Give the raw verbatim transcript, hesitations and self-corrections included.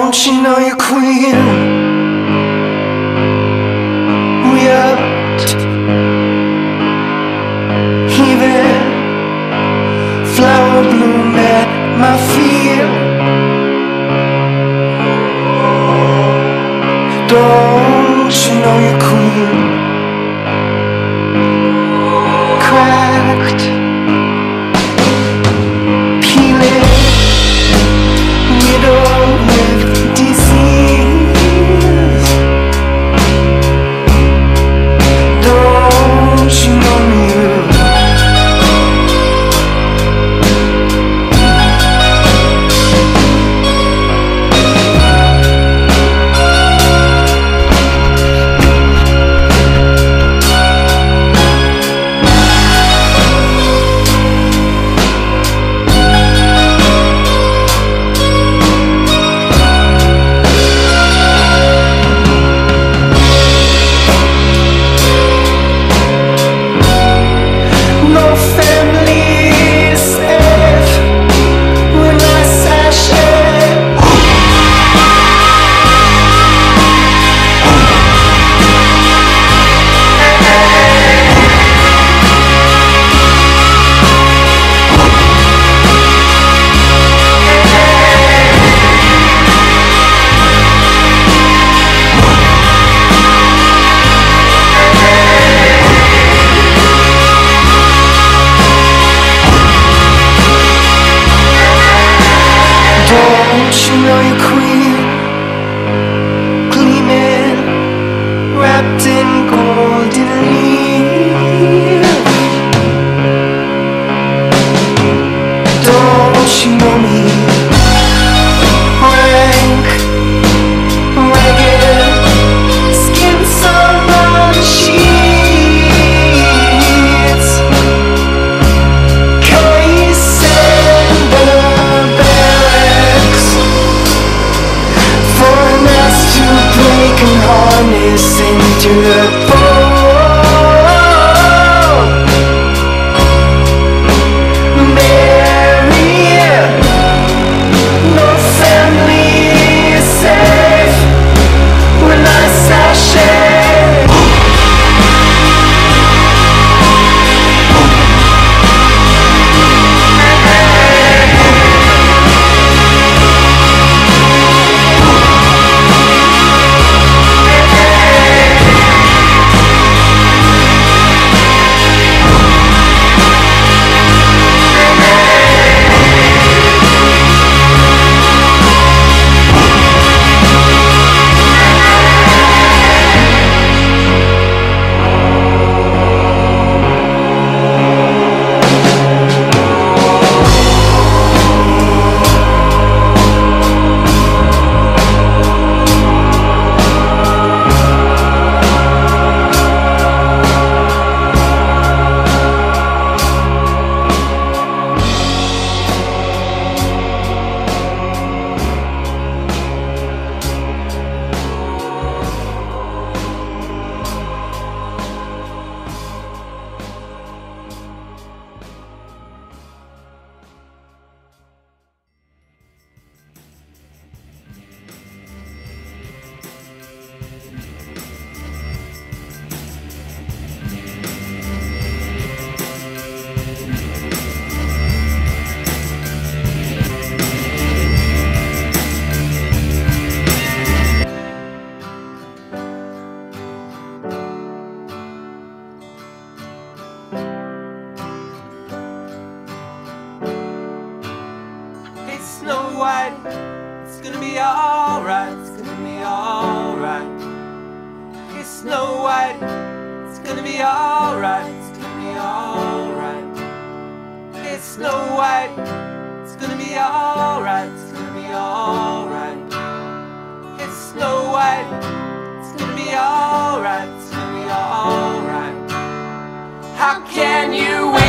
Don't you know you're queen? Weird, even flower bloom at my feet. Don't you know you're queen? Cracked, peeling, widowed with disease. Don't you know you? Don't you know you're queen? Gleaming, wrapped in golden leaves. Don't you know me? Rank, ragged, skin some on sheets. Case and the barracks for an ass to break and harness into the bone. Snow White, it's gonna be alright, it's gonna be alright. Hey Snow White, it's gonna be alright, it's gonna be alright. Hey Snow White, it's gonna be alright, it's gonna be alright. Hey Snow White, it's gonna be alright, it's gonna be alright. How can you wait?